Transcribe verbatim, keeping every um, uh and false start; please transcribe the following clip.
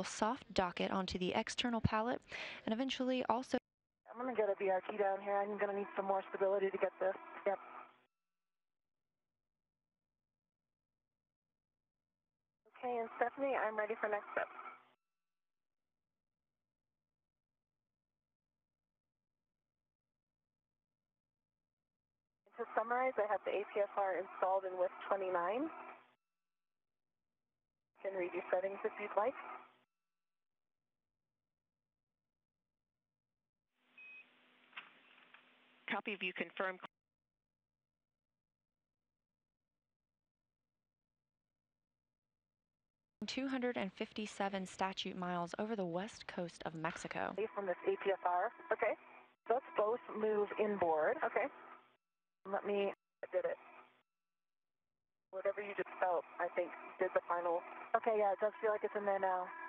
will soft dock it onto the external pallet and eventually also... I'm going to get a B R T down here. I'm going to need some more stability to get this. Yep. Okay, and Stephanie, I'm ready for next step. To summarize, I have the A P S R installed in width twenty-nine. You can read your settings if you'd like. Copy view confirmed. two hundred fifty-seven statute miles over the west coast of Mexico. From this A P S R, okay. Let's both move inboard, okay. Let me, I did it. Whatever you just felt, I think, did the final. Okay, yeah, it does feel like it's in there now.